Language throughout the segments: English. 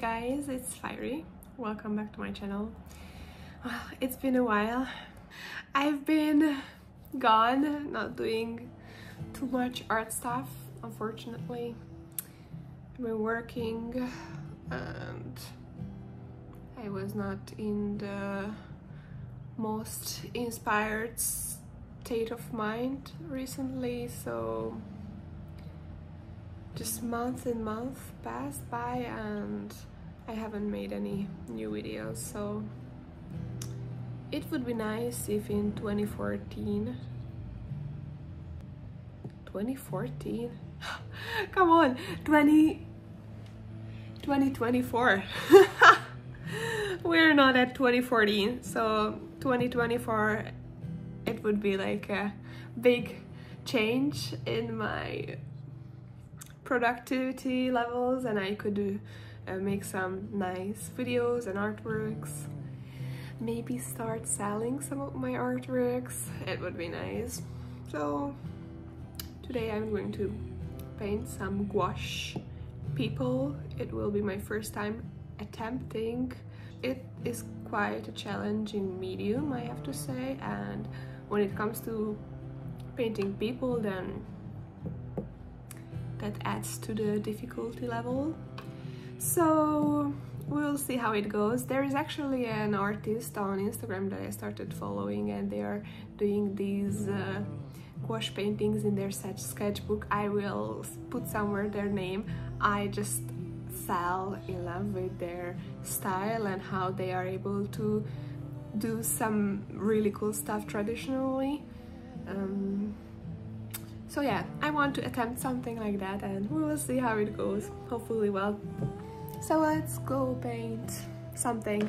guys, it's Fiery. Welcome back to my channel. Well, it's been a while. I've been gone, not doing too much art stuff, unfortunately. I've been working and I was not in the most inspired state of mind recently, so just month and month passed by and I haven't made any new videos, so it would be nice if in 2014 come on, 2024 we're not at 2014, so 2024 it would be like a big change in my productivity levels and I could make some nice videos and artworks, maybe start selling some of my artworks. It would be nice. So today I'm going to paint some gouache people. It will be my first time attempting. It is quite a challenging medium, I have to say, and when it comes to painting people, then that adds to the difficulty level. So we'll see how it goes. There is actually an artist on Instagram that I started following and they are doing these gouache paintings in their sketchbook. I will put somewhere their name. I just fell in love with their style and how they are able to do some really cool stuff traditionally. So yeah, I want to attempt something like that and we will see how it goes, hopefully well. So let's go paint something.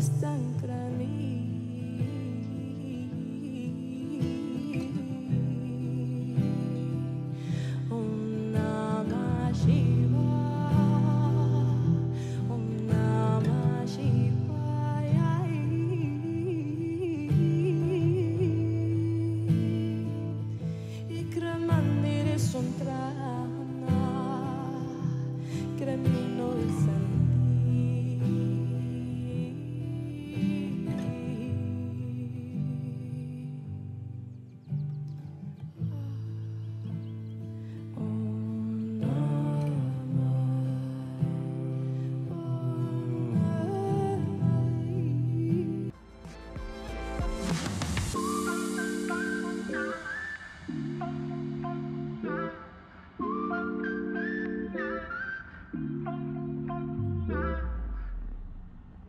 understand.